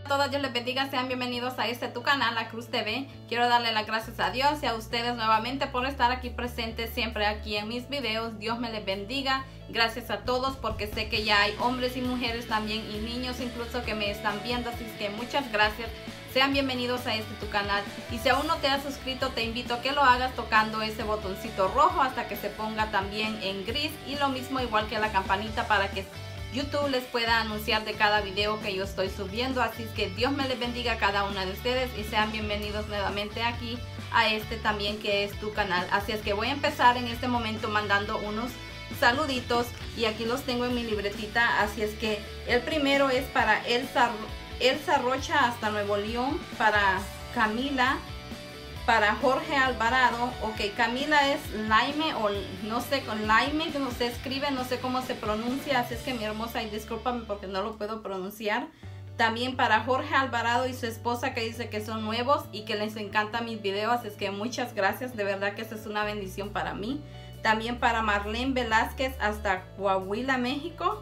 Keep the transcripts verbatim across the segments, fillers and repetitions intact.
A todos, Dios les bendiga, sean bienvenidos a este tu canal, La Cruz T V. Quiero darle las gracias a Dios y a ustedes nuevamente por estar aquí presentes siempre aquí en mis videos. Dios me les bendiga. Gracias a todos porque sé que ya hay hombres y mujeres también y niños incluso que me están viendo, así que muchas gracias. Sean bienvenidos a este tu canal y si aún no te has suscrito te invito a que lo hagas tocando ese botoncito rojo hasta que se ponga también en gris y lo mismo igual que la campanita para que YouTube les pueda anunciar de cada video que yo estoy subiendo. Así es que Dios me les bendiga a cada una de ustedes y sean bienvenidos nuevamente aquí a este también que es tu canal. Así es que voy a empezar en este momento mandando unos saluditos y aquí los tengo en mi libretita. Así es que el primero es para Elsa, Elsa Rocha hasta Nuevo León, para Camila, para Jorge Alvarado. Ok, Camila es Laime o no sé, con Laime que no se escribe, no sé cómo se pronuncia, así es que mi hermosa, y discúlpame porque no lo puedo pronunciar. También para Jorge Alvarado y su esposa que dice que son nuevos y que les encantan mis videos, así es que muchas gracias, de verdad que esta es una bendición para mí. También para Marlene Velázquez hasta Coahuila, México.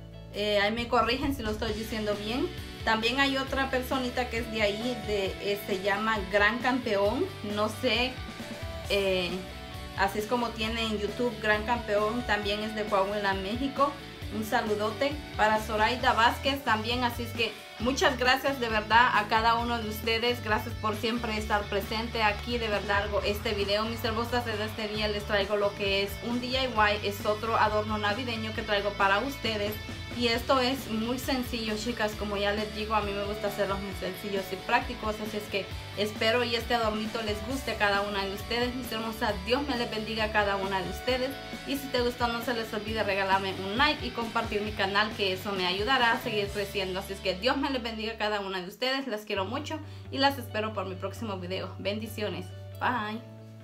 Eh, ahí me corrigen si lo estoy diciendo bien. También hay otra personita que es de ahí, de, eh, se llama Gran Campeón, no sé, eh, así es como tiene en YouTube, Gran Campeón, también es de Coahuila, México. Un saludote para Zoraida Vázquez también, así es que muchas gracias de verdad a cada uno de ustedes, gracias por siempre estar presente aquí, de verdad este video, mis hermosas, de este día les traigo lo que es un D I Y, es otro adorno navideño que traigo para ustedes. Y esto es muy sencillo, chicas, como ya les digo, a mí me gusta hacerlos muy sencillos y prácticos, así es que espero y este adornito les guste a cada una de ustedes, mis hermosas. Dios me les bendiga a cada una de ustedes y si te gustó no se les olvide regalarme un like y compartir mi canal, que eso me ayudará a seguir creciendo. Así es que Dios me les bendiga a cada una de ustedes, las quiero mucho y las espero por mi próximo video. Bendiciones, bye.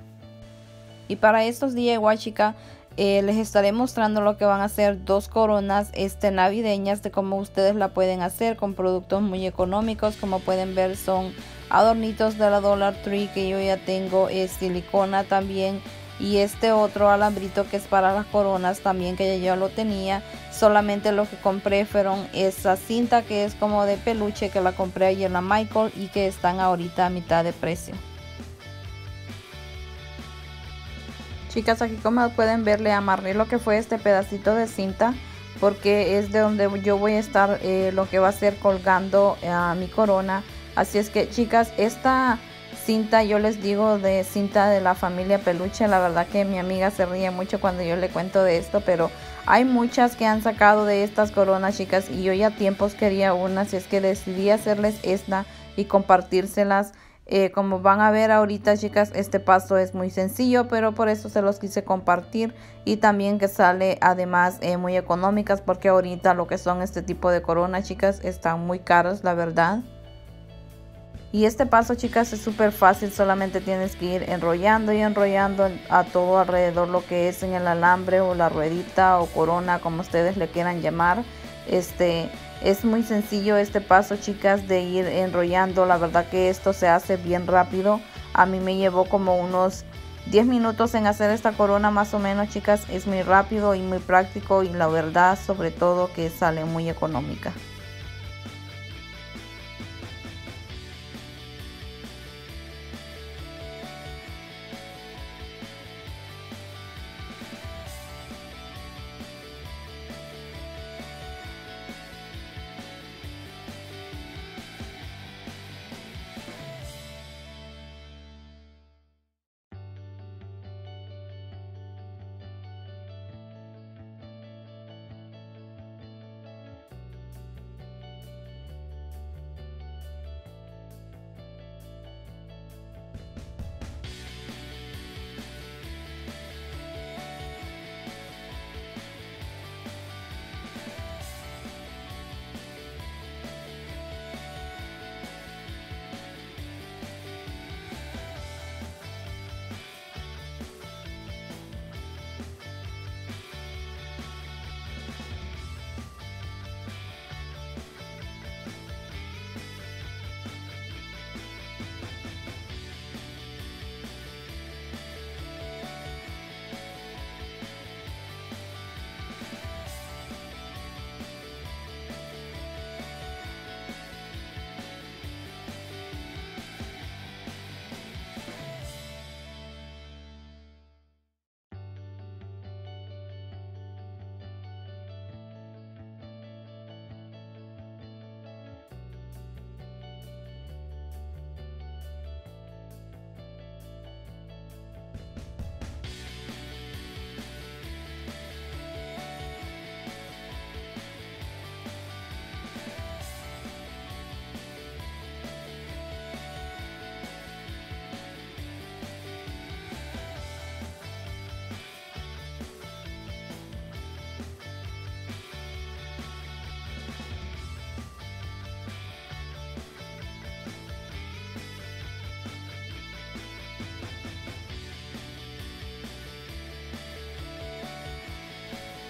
Y para estos D I Y, chicas, Eh, les estaré mostrando lo que van a ser dos coronas este, navideñas, de cómo ustedes la pueden hacer con productos muy económicos. Como pueden ver, son adornitos de la Dollar Tree que yo ya tengo, es silicona también, y este otro alambrito que es para las coronas también, que ya yo lo tenía. Solamente lo que compré fueron esa cinta que es como de peluche, que la compré ahí en la Michael y que están ahorita a mitad de precio. Chicas, aquí como pueden ver, le amarré lo que fue este pedacito de cinta porque es de donde yo voy a estar eh, lo que va a ser colgando a mi corona. Así es que, chicas, esta cinta, yo les digo de cinta de la familia peluche, la verdad que mi amiga se ríe mucho cuando yo le cuento de esto, pero hay muchas que han sacado de estas coronas, chicas, y yo ya tiempos quería una, así es que decidí hacerles esta y compartírselas. Eh, como van a ver ahorita, chicas, este paso es muy sencillo, pero por eso se los quise compartir, y también que sale además eh, muy económicas, porque ahorita lo que son este tipo de coronas, chicas, están muy caras, la verdad. Y este paso, chicas, es súper fácil, solamente tienes que ir enrollando y enrollando a todo alrededor lo que es en el alambre o la ruedita o corona, como ustedes le quieran llamar. Este es muy sencillo este paso, chicas, de ir enrollando. La verdad que esto se hace bien rápido. A mí me llevó como unos diez minutos en hacer esta corona más o menos, chicas. Es muy rápido y muy práctico, y la verdad sobre todo que sale muy económica.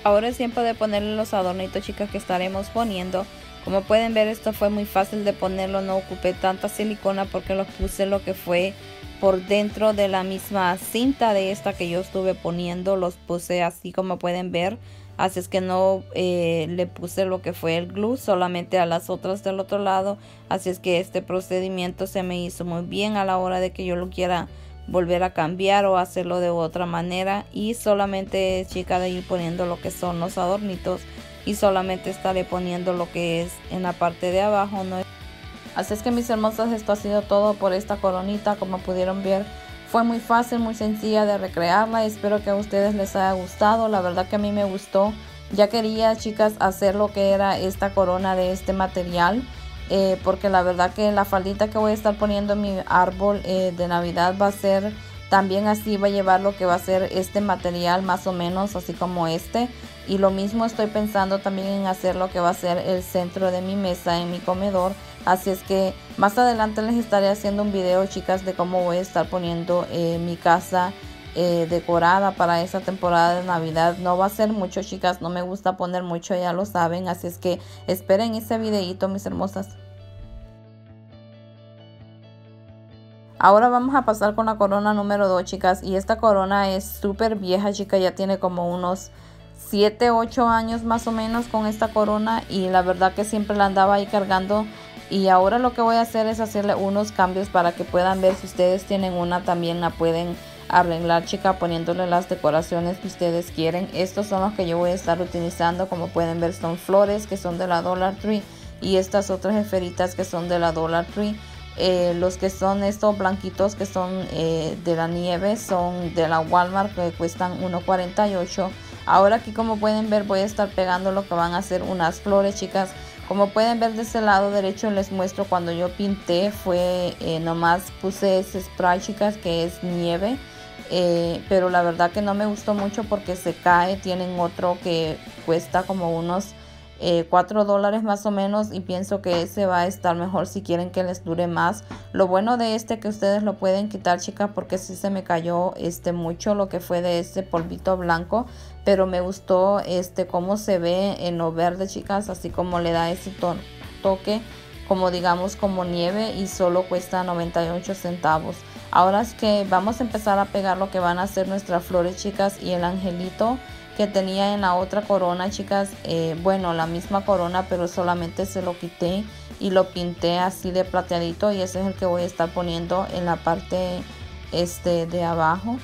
Ahora es tiempo de ponerle los adornitos, chicas, que estaremos poniendo. Como pueden ver, esto fue muy fácil de ponerlo, no ocupé tanta silicona porque los puse lo que fue por dentro de la misma cinta de esta que yo estuve poniendo. Los puse así como pueden ver, así es que no eh, le puse lo que fue el glue, solamente a las otras del otro lado. Así es que este procedimiento se me hizo muy bien a la hora de que yo lo quiera volver a cambiar o hacerlo de otra manera. Y solamente, chica, de ir poniendo lo que son los adornitos, y solamente estaré poniendo lo que es en la parte de abajo, ¿no? Así es que, mis hermosas, esto ha sido todo por esta coronita. Como pudieron ver, fue muy fácil, muy sencilla de recrearla. Espero que a ustedes les haya gustado. La verdad que a mí me gustó. Ya quería, chicas, hacer lo que era esta corona de este material, eh, porque la verdad que la faldita que voy a estar poniendo en mi árbol eh, de Navidad va a ser también así, va a llevar lo que va a ser este material más o menos así como este. Y lo mismo estoy pensando también en hacer lo que va a ser el centro de mi mesa en mi comedor. Así es que más adelante les estaré haciendo un video, chicas, de cómo voy a estar poniendo eh, mi casa eh, decorada para esta temporada de Navidad. No va a ser mucho, chicas, no me gusta poner mucho, ya lo saben. Así es que esperen ese videito, mis hermosas. Ahora vamos a pasar con la corona número dos, chicas. Y esta corona es súper vieja, chicas, ya tiene como unos siete, ocho años más o menos con esta corona, y la verdad que siempre la andaba ahí cargando. Y ahora lo que voy a hacer es hacerle unos cambios para que puedan ver. Si ustedes tienen una, también la pueden arreglar, chica, poniéndole las decoraciones que ustedes quieren. Estos son los que yo voy a estar utilizando. Como pueden ver, son flores que son de la Dollar Tree, y estas otras esferitas que son de la Dollar Tree. Eh, los que son estos blanquitos que son eh, de la nieve son de la Walmart, que cuestan uno cuarenta y ocho. Ahora aquí, como pueden ver, voy a estar pegando lo que van a ser unas flores, chicas. Como pueden ver de este lado derecho, les muestro cuando yo pinté. Fue eh, nomás puse ese spray, chicas, que es nieve. Eh, pero la verdad que no me gustó mucho porque se cae. Tienen otro que cuesta como unos eh, cuatro dólares más o menos, y pienso que ese va a estar mejor si quieren que les dure más. Lo bueno de este que ustedes lo pueden quitar, chicas, porque sí se me cayó este mucho lo que fue de este polvito blanco. Pero me gustó este cómo se ve en lo verde, chicas, así como le da ese to toque como digamos como nieve, y solo cuesta noventa y ocho centavos. Ahora es que vamos a empezar a pegar lo que van a ser nuestras flores, chicas, y el angelito que tenía en la otra corona, chicas, eh, bueno, la misma corona, pero solamente se lo quité y lo pinté así de plateadito, y ese es el que voy a estar poniendo en la parte este de abajo.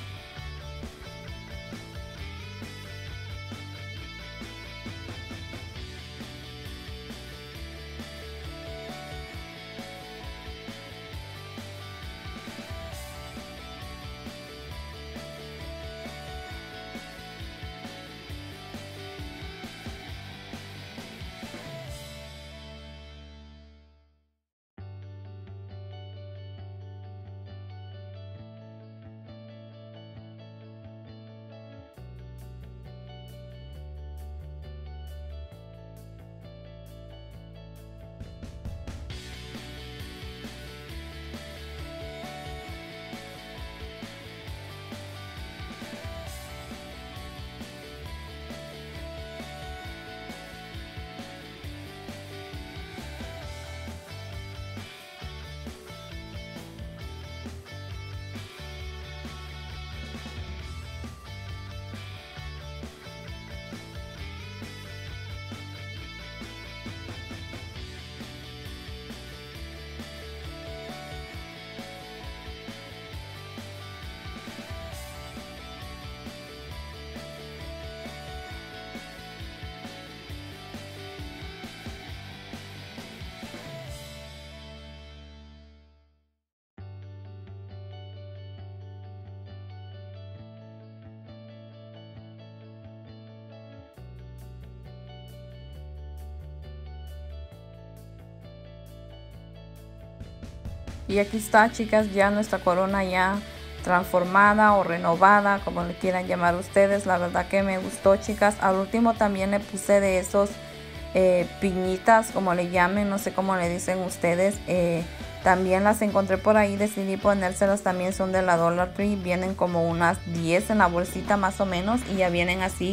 Y aquí está, chicas, ya nuestra corona ya transformada o renovada, como le quieran llamar ustedes. La verdad que me gustó, chicas. Al último también le puse de esos eh, piñitas, como le llamen, no sé cómo le dicen ustedes. Eh, también las encontré por ahí, decidí ponérselas. También son de la Dollar Tree, vienen como unas diez en la bolsita más o menos, y ya vienen así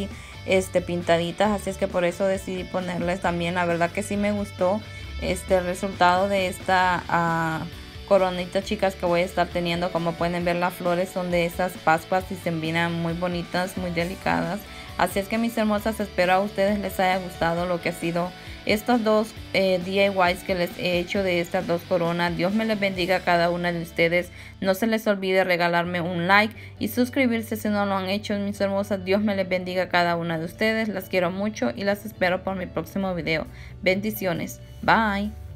este pintaditas, así es que por eso decidí ponerles también. La verdad que sí me gustó este resultado de esta uh, coronita, chicas, que voy a estar teniendo. Como pueden ver, las flores son de esas pascuas y se miran muy bonitas, muy delicadas. Así es que, mis hermosas, espero a ustedes les haya gustado lo que ha sido estos dos eh, D I Ys que les he hecho de estas dos coronas. Dios me les bendiga a cada una de ustedes. No se les olvide regalarme un like y suscribirse si no lo han hecho, mis hermosas. Dios me les bendiga a cada una de ustedes. Las quiero mucho y las espero por mi próximo video. Bendiciones. Bye.